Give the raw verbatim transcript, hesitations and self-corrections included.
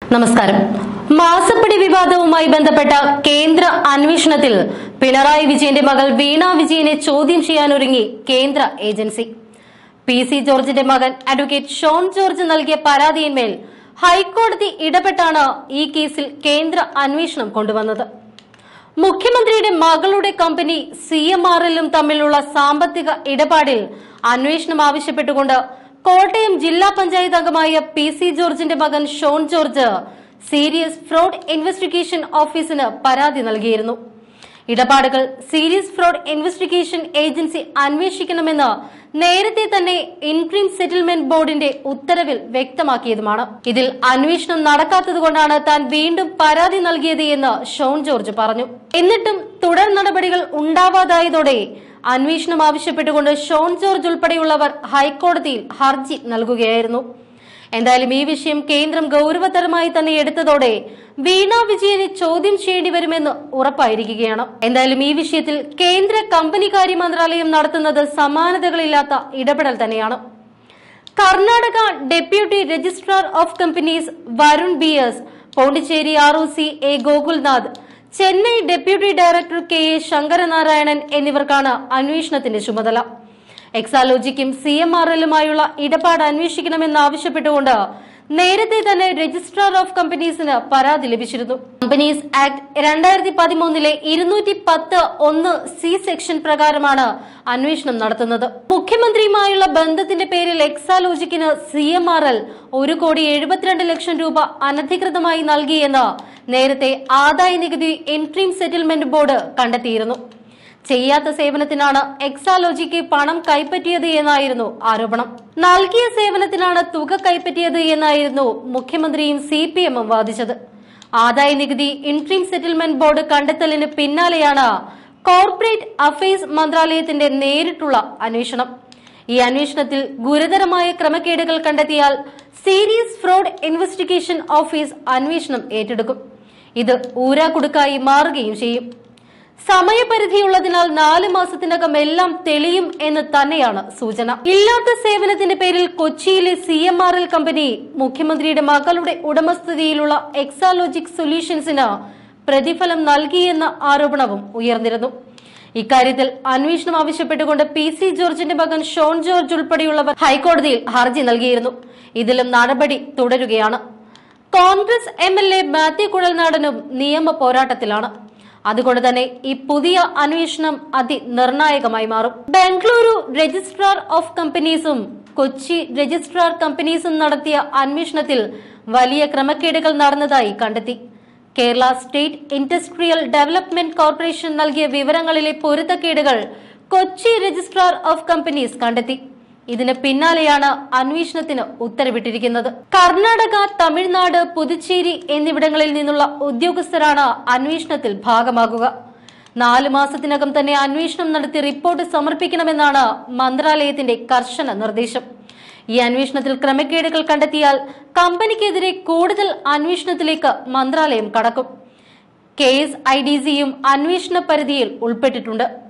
നമസ്കാരം. മാസപ്പടി വിവാദവുമായി ബന്ധപ്പെട്ട കേന്ദ്ര അന്വേഷണത്തിൽ പിണറായി വിജയന്റെ മകൾ വീണ വിജയനെ ചോദ്യം ചെയ്യാനൊരുങ്ങി കേന്ദ്ര ഏജൻസി. പി സി ജോർജിന്റെ മകൻ അഡ്വക്കേറ്റ് ഷോൺ ജോർജ് നൽകിയ പരാതിയിന്മേൽ ഹൈക്കോടതി ഇടപെട്ടാണ് ഈ കേസിൽ കേന്ദ്ര അന്വേഷണം കൊണ്ടുവന്നത്. മുഖ്യമന്ത്രിയുടെ മകളുടെ കമ്പനി സി എം ആർ എല്ലും തമ്മിലുള്ള സാമ്പത്തിക ഇടപാടിൽ അന്വേഷണം ആവശ്യപ്പെട്ടുകൊണ്ട് കോട്ടയം ജില്ലാ പഞ്ചായത്ത് അംഗമായ പി സി ജോർജിന്റെ മകൻ Shone George serious fraud investigation ഓഫീസിന് പരാതി നൽകിയിരുന്നു. ഇടപാടുകൾ സീരിയസ് ഫ്രോഡ് ഇൻവെസ്റ്റിഗേഷൻ ഏജൻസി അന്വേഷിക്കണമെന്ന് നേരത്തെ തന്നെ ഇൻട്രീം സെറ്റിൽമെന്റ് ബോർഡിന്റെ ഉത്തരവിൽ വ്യക്തമാക്കിയതുമാണ്. ഇതിൽ അന്വേഷണം നടക്കാത്തതുകൊണ്ടാണ് താൻ വീണ്ടും പരാതി നൽകിയത് എന്ന് ഷോൺ ജോർജ് പറഞ്ഞു. എന്നിട്ടും തുടർ നടപടികൾ ഉണ്ടാവാതായതോടെ അന്വേഷണം ആവശ്യപ്പെട്ടുകൊണ്ട് ഷോൺ ജോർജ് ഉൾപ്പെടെയുള്ളവർ ഹൈക്കോടതിയിൽ ഹർജി നൽകുകയായിരുന്നു. എന്തായാലും ഈ വിഷയം കേന്ദ്രം ഗൗരവതരമായി തന്നെ എടുത്തതോടെ വീണ വിജയനെ ചോദ്യം ചെയ്യേണ്ടി വരുമെന്ന് ഉറപ്പായിരിക്കുകയാണ്. എന്തായാലും ഈ വിഷയത്തിൽ കേന്ദ്ര കമ്പനികാര്യ മന്ത്രാലയം നടത്തുന്നത് സമാനതകളില്ലാത്ത ഇടപെടൽ തന്നെയാണ്. Karnataka deputy registrar of companies Varun B S, Pondicherry R O C A Gokulnath, Chennai deputy director K A Sankaranarayanan എന്നിവർക്കാണ് അന്വേഷണത്തിന്റെ ചുമതല. എക്സാലോജിക്കും സി എം ആർ എല്ലുമായുള്ള ഇടപാട് അന്വേഷിക്കണമെന്നാവശ്യപ്പെട്ടുകൊണ്ട് നേരത്തെ തന്നെ രജിസ്ട്രാർ ഓഫ് കമ്പനീസിന് പരാതി ലഭിച്ചിരുന്നു. കമ്പനീസ് ആക്ട് രണ്ടായിരത്തി പതിമൂന്നിലെ ഇരുന്നൂറ്റി പത്ത് ഒന്ന് സി സെക്ഷൻ പ്രകാരമാണ് അന്വേഷണം നടത്തുന്നത്. മുഖ്യമന്ത്രിയുമായുള്ള ബന്ധത്തിന്റെ പേരിൽ എക്സാലോജിക്കിന് സി എം ആർ എൽ ഒരു കോടി എഴുപത്തിരണ്ട് ലക്ഷം രൂപ അനധികൃതമായി നൽകിയെന്ന് നേരത്തെ ആദായ നികുതി ഇൻട്രീം സെറ്റിൽമെന്റ് ബോർഡ് കണ്ടെത്തിയിരുന്നു. ചെയ്യാത്ത സേവനത്തിനാണ് എക്സാലോജിക്ക് പണം കൈപ്പറ്റിയത് എന്നായിരുന്നു ആരോപണം. നൽകിയ സേവനത്തിനാണ് തുക കൈപ്പറ്റിയത് എന്നായിരുന്നു മുഖ്യമന്ത്രിയും സി പി എമ്മും വാദിച്ചത്. ആദായ നികുതി ഇൻട്രീം സെറ്റിൽമെന്റ് ബോർഡ് കണ്ടെത്തലിന് പിന്നാലെയാണ് കോർപ്പറേറ്റ് അഫയേഴ്സ് മന്ത്രാലയത്തിന്റെ നേരിട്ടുള്ള അന്വേഷണം. ഈ അന്വേഷണത്തിൽ ഗുരുതരമായ ക്രമക്കേടുകൾ കണ്ടെത്തിയാൽ സീരിയസ് ഫ്രോഡ് ഇൻവെസ്റ്റിഗേഷൻ ഓഫീസ് അന്വേഷണം ഏറ്റെടുക്കും. ഇത് ഊരാക്കുടുക്കായി മാറുകയും ചെയ്യും. സമയപരിധിയുള്ളതിനാൽ നാല് മാസത്തിനകം എല്ലാം തെളിയും എന്ന് തന്നെയാണ് സൂചന. ഇല്ലാത്ത സേവനത്തിന്റെ പേരിൽ കൊച്ചിയിലെ C M R L company മുഖ്യമന്ത്രിയുടെ മകളുടെ ഉടമസ്ഥതയിലുള്ള എക്സാലോജിക് സൊല്യൂഷൻസിന് പ്രതിഫലം നൽകിയെന്ന ആരോപണവും ഉയർന്നിരുന്നു. ഇക്കാര്യത്തിൽ അന്വേഷണം ആവശ്യപ്പെട്ടുകൊണ്ട് പി സി ജോർജിന്റെ മകൻ ഷോൺ ജോർജ് ഉൾപ്പെടെയുള്ളവർ ഹൈക്കോടതിയിൽ ഹർജി നൽകിയിരുന്നു. ഇതിലും നടപടി തുടരുകയാണ്. Congress M L A Mathew കുഴൽനാടനും നിയമ പോരാട്ടത്തിലാണ്. അതുകൊണ്ട് തന്നെ ഈ പുതിയ അന്വേഷണം അതിനിർണായകമായി മാറും. ബംഗളൂരു രജിസ്ട്രാർ ഓഫ് കമ്പനീസും കൊച്ചി രജിസ്ട്രാർ കമ്പനീസും നടത്തിയ അന്വേഷണത്തിൽ വലിയ ക്രമക്കേടുകൾ നടന്നതായി കണ്ടെത്തി. Kerala state industrial development corporation നൽകിയ വിവരങ്ങളിലെ പൊരുത്തക്കേടുകൾ കൊച്ചി രജിസ്ട്രാർ ഓഫ് കമ്പനീസ് കണ്ടെത്തി. ഇതിന് പിന്നാലെയാണ് അന്വേഷണത്തിന് ഉത്തരവിട്ടിരിക്കുന്നത്. കർണാടക, തമിഴ്നാട്, പുതുച്ചേരി എന്നിവിടങ്ങളിൽ നിന്നുള്ള ഉദ്യോഗസ്ഥരാണ് അന്വേഷണത്തിൽ ഭാഗമാകുക. നാലു മാസത്തിനകം തന്നെ അന്വേഷണം നടത്തി റിപ്പോർട്ട് സമർപ്പിക്കണമെന്നാണ് മന്ത്രാലയത്തിന്റെ കർശന നിർദ്ദേശം. ഈ അന്വേഷണത്തിൽ ക്രമക്കേടുകൾ കണ്ടെത്തിയാൽ കമ്പനിക്കെതിരെ കൂടുതൽ അന്വേഷണത്തിലേക്ക് മന്ത്രാലയം കടക്കും. കെ എസ് ഐ ഡി സിയും അന്വേഷണ പരിധിയിൽ ഉൾപ്പെട്ടിട്ടുണ്ട്.